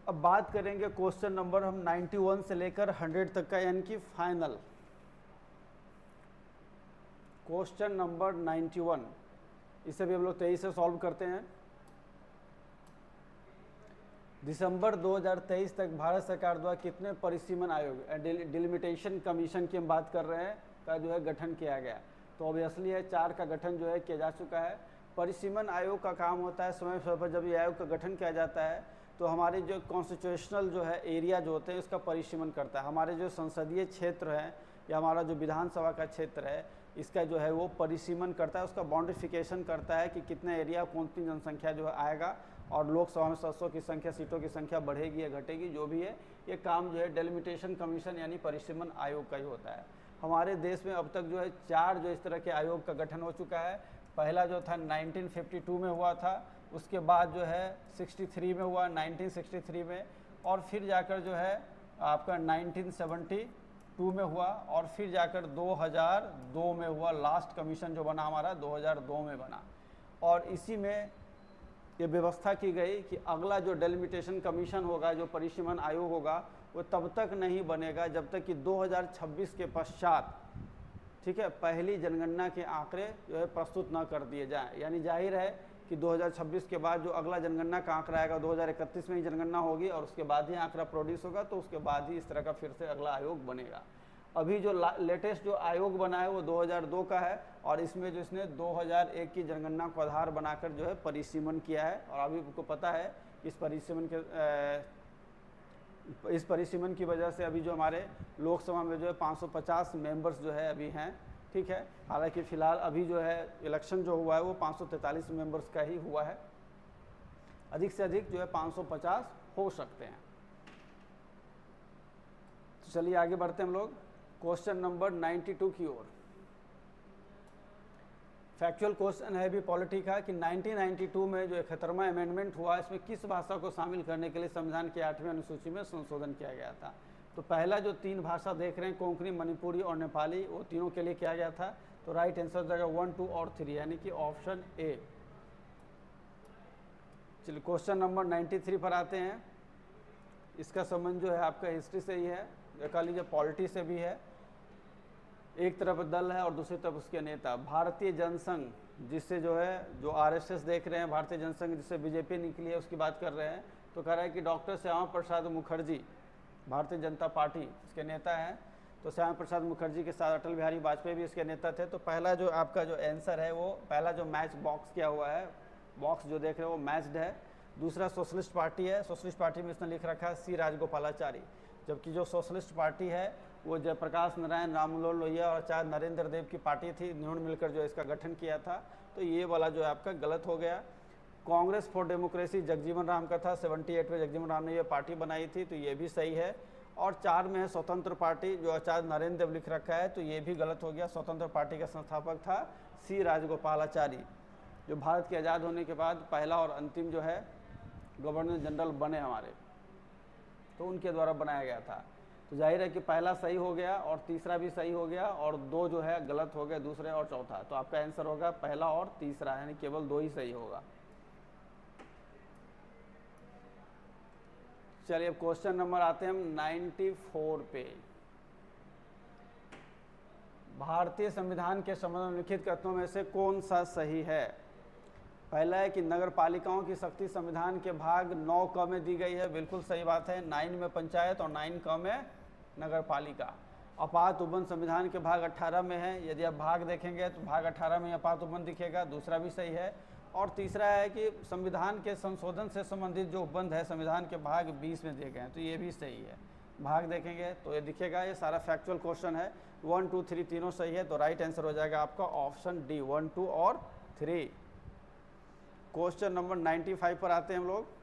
अब बात करेंगे क्वेश्चन नंबर हम 91 से लेकर 100 तक का, यानी कि फाइनल क्वेश्चन नंबर 91। इसे भी हम लोग 23 से सॉल्व करते हैं। दिसंबर 2023 तक भारत सरकार द्वारा कितने परिसीमन आयोग, डिलिमिटेशन कमीशन की हम बात कर रहे हैं, का जो है गठन किया गया। तो ऑब्वियसली है 4 का गठन जो है किया जा चुका है। परिसीमन आयोग का काम होता है समय समय पर जब ये आयोग का गठन किया जाता है तो हमारे जो कॉन्स्टिट्यूशनल जो है एरिया जो होते हैं उसका परिसीमन करता है। हमारे जो संसदीय क्षेत्र है या हमारा जो विधानसभा का क्षेत्र है इसका जो है वो परिसीमन करता है, उसका बाउंड्रिफिकेशन करता है कि कितना एरिया कितनी जनसंख्या जो है आएगा और लोकसभा में सदस्यों की संख्या, सीटों की संख्या बढ़ेगी या घटेगी, जो भी है ये काम जो है डेलिमिटेशन कमीशन यानी परिसीमन आयोग का ही होता है। हमारे देश में अब तक जो है 4 जो इस तरह के आयोग का गठन हो चुका है। पहला जो था 1952 में हुआ था, उसके बाद जो है 63 में हुआ, 1963 में, और फिर जाकर जो है आपका 1972 में हुआ, और फिर जाकर 2002 में हुआ। लास्ट कमीशन जो बना हमारा 2002 में बना। और इसी में ये व्यवस्था की गई कि अगला जो डेलिमिटेशन कमीशन होगा, जो परिसीमन आयोग होगा, वो तब तक नहीं बनेगा जब तक कि 2026 के पश्चात, ठीक है, पहली जनगणना के आंकड़े जो है प्रस्तुत न कर दिए जाएं। यानी जाहिर है कि 2026 के बाद जो अगला जनगणना का आंकड़ा आएगा 2031 में ही जनगणना होगी और उसके बाद ही आंकड़ा प्रोड्यूस होगा, तो उसके बाद ही इस तरह का फिर से अगला आयोग बनेगा। अभी जो लेटेस्ट जो आयोग बना है वो 2002 का है और इसमें जो इसने 2001 की जनगणना को आधार बनाकर जो है परिसीमन किया है। और अभी आपको पता है इस परिसीमन की वजह से अभी जो हमारे लोकसभा में जो है 550 मेंबर्स जो है अभी हैं, ठीक है। हालांकि फ़िलहाल अभी जो है इलेक्शन जो हुआ है वो 543 मेंबर्स का ही हुआ है, अधिक से अधिक जो है 550 हो सकते हैं। तो चलिए आगे बढ़ते हैं हम लोग क्वेश्चन नंबर 92 की ओर। फैक्चुअल क्वेश्चन है भी पॉलिटी का कि 1992 में जो 71वां अमेंडमेंट हुआ इसमें किस भाषा को शामिल करने के लिए संविधान की 8वीं अनुसूची में संशोधन किया गया था। तो पहला जो 3 भाषा देख रहे हैं, कोंकणी, मणिपुरी और नेपाली, वो तीनों के लिए किया गया था। तो राइट आंसर हो जाएगा 1, 2 और 3, यानी कि ऑप्शन ए। चलिए क्वेश्चन नंबर 93 पर आते हैं। इसका संबंध जो है आपका हिस्ट्री से ही है, या कह लीजिए पॉलिटी से भी है। एक तरफ दल है और दूसरी तरफ उसके नेता। भारतीय जनसंघ, जिससे जो है जो आरएसएस देख रहे हैं, भारतीय जनसंघ जिससे बीजेपी निकली है उसकी बात कर रहे हैं। तो कह रहा है कि डॉक्टर श्यामा प्रसाद मुखर्जी भारतीय जनता पार्टी इसके नेता हैं। तो श्यामा प्रसाद मुखर्जी के साथ अटल बिहारी वाजपेयी भी इसके नेता थे। तो पहला जो आपका जो आंसर है वो पहला जो मैच बॉक्स किया हुआ है, बॉक्स जो देख रहे हैं वो मैच्ड है। दूसरा सोशलिस्ट पार्टी है, सोशलिस्ट पार्टी में इसने लिख रखा है सी राजगोपालाचारी, जबकि जो सोशलिस्ट पार्टी है वो जयप्रकाश नारायण, राममनोहर लोहिया और आचार्य नरेंद्र देव की पार्टी थी, इन्होंने मिलकर जो इसका गठन किया था। तो ये वाला जो है आपका गलत हो गया। कांग्रेस फॉर डेमोक्रेसी जगजीवन राम का था, 78 में जगजीवन राम ने ये पार्टी बनाई थी, तो ये भी सही है। और 4 में है स्वतंत्र पार्टी, जो आचार्य नरेंद्र देव लिख रखा है, तो ये भी गलत हो गया। स्वतंत्र पार्टी का संस्थापक था सी राजगोपालाचारी, जो भारत के आज़ाद होने के बाद पहला और अंतिम जो है गवर्नर जनरल बने हमारे, तो उनके द्वारा बनाया गया था। तो जाहिर है कि पहला सही हो गया और तीसरा भी सही हो गया और 2 जो है गलत हो गए, दूसरे और चौथा। तो आपका आंसर होगा पहला और तीसरा, यानी केवल 2 ही सही होगा। चलिए अब क्वेश्चन नंबर आते हैं हम 94 पे। भारतीय संविधान के संबंध में लिखित कथनों में से कौन सा सही है। पहला है कि नगर पालिकाओं की शक्ति संविधान के भाग 9 क में दी गई है, बिल्कुल सही बात है। 9 में पंचायत और 9 क में नगर पालिका। आपात उपबंध संविधान के भाग 18 में है, यदि आप भाग देखेंगे तो भाग 18 में आपात उपबंध दिखेगा, दूसरा भी सही है। और तीसरा है कि संविधान के संशोधन से संबंधित जो उपबंध है संविधान के भाग 20 में दिए गए हैं, तो ये भी सही है। भाग देखेंगे तो ये दिखेगा। ये सारा फैक्चुअल क्वेश्चन है। 1, 2, 3 तीनों सही है, तो राइट आंसर हो जाएगा आपका ऑप्शन डी, 1, 2 और 3। क्वेश्चन नंबर 95 पर आते हैं हम लोग।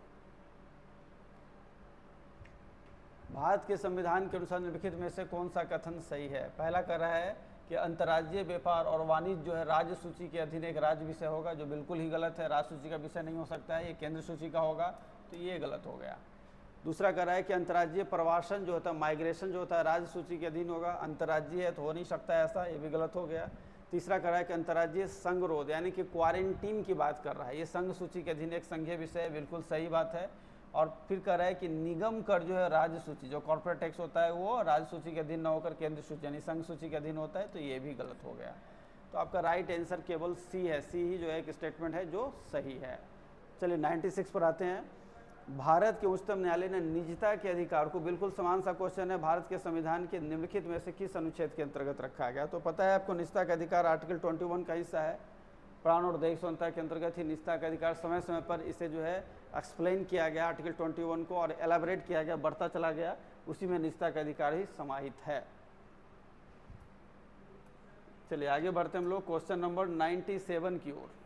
भारत के संविधान के अनुसार निम्नलिखित में से कौन सा कथन सही है। पहला कह रहा है कि अंतर्राज्यीय व्यापार और वाणिज्य जो है राज्य सूची के अधीन एक राज्य विषय होगा, जो बिल्कुल ही गलत है। राज्य सूची का विषय नहीं हो सकता है, ये केंद्र सूची का होगा, तो ये गलत हो गया। दूसरा कह रहा है कि अंतर्राज्यीय प्रवासन जो होता है, माइग्रेशन जो होता है, राज्य सूची के अधीन होगा। अंतर्राज्यीय है तो हो नहीं सकता ऐसा, ये भी गलत हो गया। तीसरा कह रहा है कि अंतर्राज्यीय संगरोध यानी कि क्वारंटीन की बात कर रहा है, ये संघ सूची के अधीन एक संघीय विषय है, बिल्कुल सही बात है। और फिर कह रहा है कि निगम कर जो है राज्य सूची, जो कॉर्पोरेट टैक्स होता है वो राज्य सूची के अधीन न होकर केंद्र सूची यानी संघ सूची के अधीन होता है, तो ये भी गलत हो गया। तो आपका राइट आंसर केवल सी है, सी ही जो है एक स्टेटमेंट है जो सही है। चलिए 96 पर आते हैं। भारत के उच्चतम न्यायालय ने निजता के अधिकार को, बिल्कुल समान सा क्वेश्चन है, भारत के संविधान के निम्नलिखित में से किस अनुच्छेद के अंतर्गत रखा गया? तो पता है आपको निजता का अधिकार आर्टिकल 21 का हिस्सा है, प्राण और दैहिक स्वतंत्रता के अंतर्गत ही निजता का अधिकार। समय समय पर इसे जो है एक्सप्लेन किया गया आर्टिकल 21 को और एलाबरेट किया गया, बढ़ता चला गया, उसी में निजता का अधिकार ही समाहित है। चलिए आगे बढ़ते हम लोग क्वेश्चन नंबर 97 की ओर।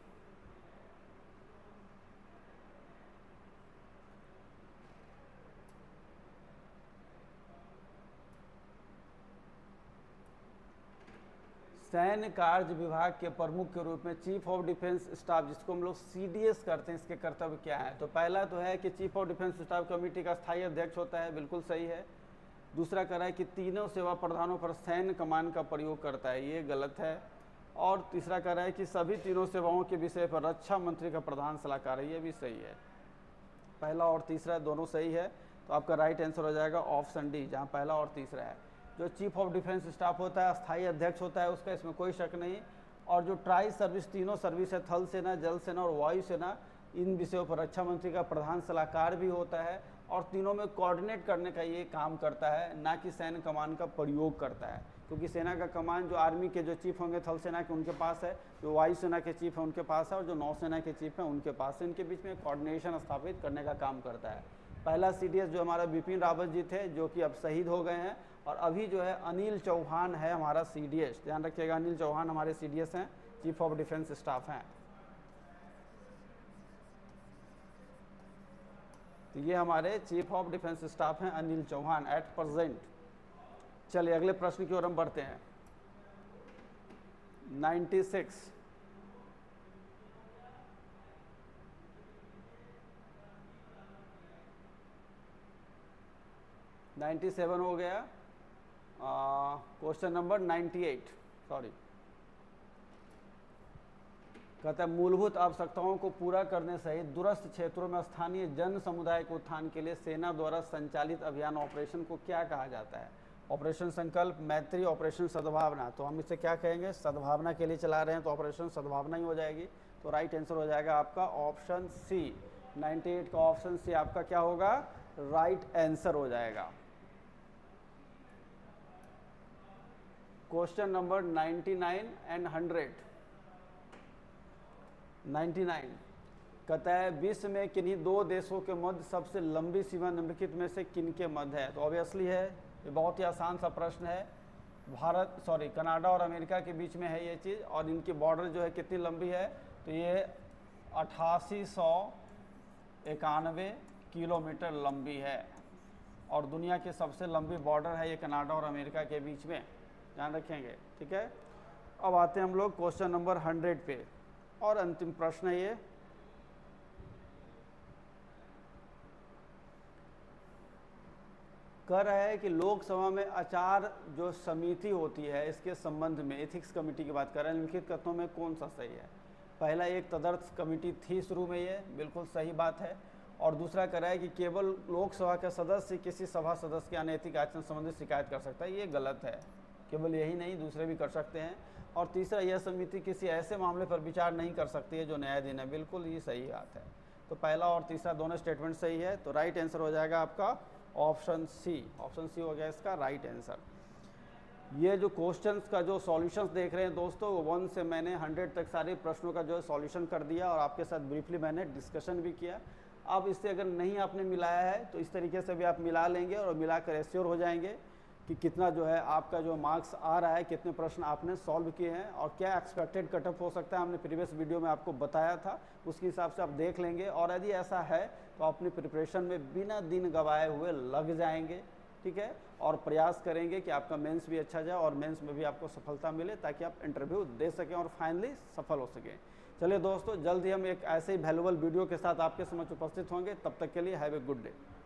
सैन्य कार्य विभाग के प्रमुख के रूप में चीफ ऑफ डिफेंस स्टाफ, जिसको हम लोग सीडीएस करते हैं, इसके कर्तव्य क्या है? तो पहला तो है कि chief of defence staff committee का स्थायी अध्यक्ष होता है, बिल्कुल सही है। दूसरा कह रहा है कि तीनों सेवा प्रधानों पर सैन्य कमान का प्रयोग करता है, ये गलत है। और तीसरा कह रहा है कि सभी तीनों सेवाओं के विषय पर रक्षा मंत्री का प्रधान सलाहकार है, ये भी सही है। पहला और तीसरा दोनों सही है, तो आपका राइट आंसर हो जाएगा ऑप्शन डी, जहाँ पहला और तीसरा है। जो चीफ ऑफ डिफेंस स्टाफ होता है, अस्थायी अध्यक्ष होता है उसका, इसमें कोई शक नहीं। और जो ट्राई सर्विस, तीनों सर्विस है, थल सेना, जल सेना और वायु सेना, इन विषयों पर रक्षा मंत्री का प्रधान सलाहकार भी होता है और तीनों में कोऑर्डिनेट करने का ये काम करता है, ना कि सैन्य कमान का प्रयोग करता है। क्योंकि सेना का कमान जो आर्मी के जो चीफ होंगे थल सेना के उनके पास है, जो वायु सेना के चीफ हैं उनके पास है और जो नौसेना के चीफ हैं उनके पास है। इनके बीच में कोऑर्डिनेशन स्थापित करने का काम करता है। पहला सीडीएस जो हमारा बिपिन रावत जी थे, जो कि अब शहीद हो गए हैं, और अभी जो है अनिल चौहान है हमारा सीडीएस, ध्यान रखिएगा, अनिल चौहान हमारे सीडीएस हैं, चीफ ऑफ डिफेंस स्टाफ हैं। तो ये हमारे चीफ ऑफ डिफेंस स्टाफ हैं अनिल चौहान एट प्रेजेंट। चलिए अगले प्रश्न की ओर हम बढ़ते हैं। 96 97 हो गया। क्वेश्चन नंबर 98, सॉरी, कहता है मूलभूत आवश्यकताओं को पूरा करने सहित दूरस्थ क्षेत्रों में स्थानीय जन समुदाय के उत्थान के लिए सेना द्वारा संचालित अभियान ऑपरेशन को क्या कहा जाता है? ऑपरेशन संकल्प, मैत्री, ऑपरेशन सद्भावना। तो हम इसे क्या कहेंगे? सद्भावना के लिए चला रहे हैं, तो ऑपरेशन सद्भावना ही हो जाएगी। तो राइट आंसर हो जाएगा आपका ऑप्शन सी। 98 का ऑप्शन सी आपका क्या होगा? राइट आंसर हो जाएगा। Question number 99 and 100। 99 कहता है विश्व में किन्हीं दो देशों के मध्य सबसे लंबी सीमा निम्नलिखित में से किनके मध्य है? तो ऑब्वियसली है, ये बहुत ही आसान सा प्रश्न है। कनाडा और अमेरिका के बीच में है ये चीज़, और इनकी बॉर्डर जो है कितनी लंबी है? तो ये 8891 किलोमीटर लंबी है, और दुनिया की सबसे लंबी बॉर्डर है ये कनाडा और अमेरिका के बीच में, ध्यान रखेंगे, ठीक है। अब आते हैं हम लोग क्वेश्चन नंबर 100 पे, और अंतिम प्रश्न है ये। कह रहा है कि लोकसभा में आचार जो समिति होती है, इसके संबंध में एथिक्स कमेटी की बात कर रहे हैं, निम्नलिखित कथनों में कौन सा सही है? पहला, एक तदर्थ कमेटी थी शुरू में, ये बिल्कुल सही बात है। और दूसरा कह रहा है कि केवल लोकसभा के सदस्य किसी सभा सदस्य के अनैतिक आचरण संबंधी शिकायत कर सकता है, ये गलत है। केवल यही नहीं, दूसरे भी कर सकते हैं। और तीसरा, यह समिति किसी ऐसे मामले पर विचार नहीं कर सकती है जो न्यायाधीन है, बिल्कुल ये सही बात है। तो पहला और तीसरा दोनों स्टेटमेंट सही है, तो राइट आंसर हो जाएगा आपका ऑप्शन सी। ऑप्शन सी हो गया इसका राइट आंसर। ये जो क्वेश्चंस का जो सॉल्यूशंस देख रहे हैं दोस्तों, 1 से मैंने 100 तक सारे प्रश्नों का जो है सॉल्यूशन कर दिया, और आपके साथ ब्रीफली मैंने डिस्कशन भी किया। अब इससे अगर नहीं आपने मिलाया है तो इस तरीके से भी आप मिला लेंगे और मिलाकर एश्योर हो जाएंगे कि कितना जो है आपका जो मार्क्स आ रहा है, कितने प्रश्न आपने सॉल्व किए हैं और क्या एक्सपेक्टेड कटअप हो सकता है। हमने प्रीवियस वीडियो में आपको बताया था, उसके हिसाब से आप देख लेंगे। और यदि ऐसा है तो अपनी प्रिपरेशन में बिना दिन गवाए हुए लग जाएंगे, ठीक है, और प्रयास करेंगे कि आपका मेंस भी अच्छा जाए और मेंस में भी आपको सफलता मिले, ताकि आप इंटरव्यू दे सकें और फाइनली सफल हो सकें। चलिए दोस्तों, जल्द ही हम एक ऐसे ही वैल्यूएबल वीडियो के साथ आपके समक्ष उपस्थित होंगे। तब तक के लिए हैव ए गुड डे।